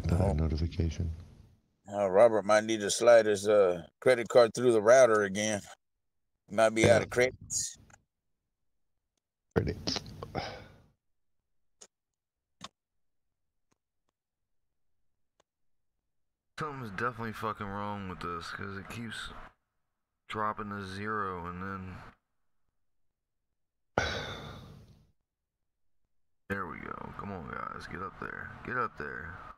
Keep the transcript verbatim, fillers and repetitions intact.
Uh, notification. Uh, Robert might need to slide his uh, credit card through the router again. He might be Yeah. out of credits. Credits. Something's definitely fucking wrong with this because it keeps dropping to zero and then. There we go. Come on, guys. Get up there. Get up there.